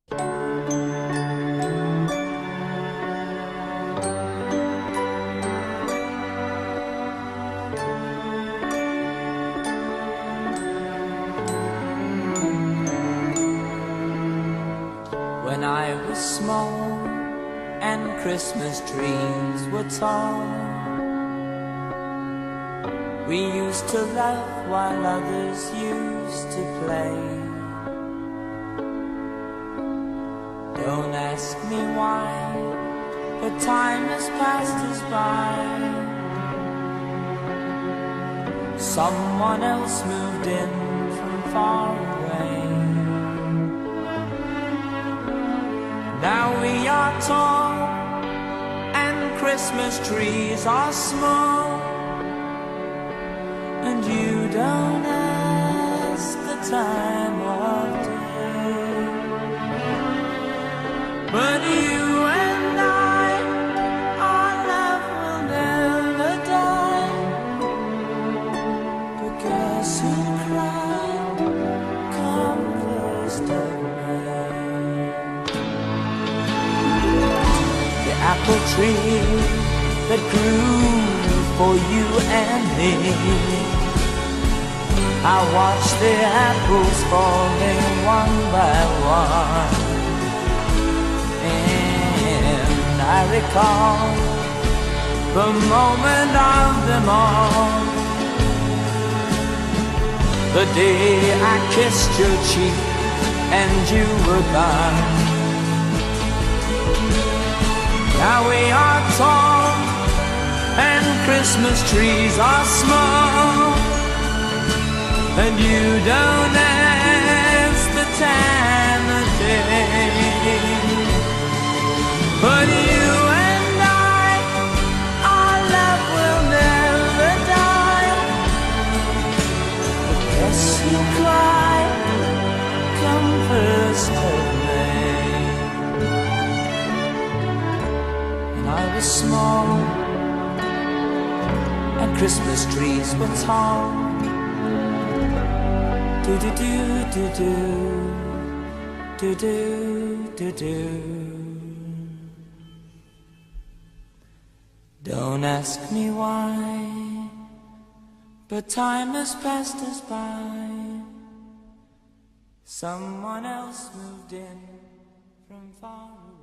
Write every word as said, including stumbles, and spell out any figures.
When I was small and Christmas trees were tall, we used to laugh while others used to play. Don't ask me why, but time has passed us by. Someone else moved in from far away. Now we are tall and Christmas trees are small, and you don't ask the time of day. But you and I, our love will never die. But guess who cried come first of May? The apple tree that grew for you and me, I watch the apples falling one by one, and I recall the moment of them all, the day I kissed your cheek and you were gone. Now we are tall and Christmas trees are small, and you don't ask the time of day. But you and I, our love will never die. But guess who cried come first of May? And I was small and Christmas trees were tall. Do do do do do do do do do. Don't ask me why, but time has passed us by. Someone else moved in from far away.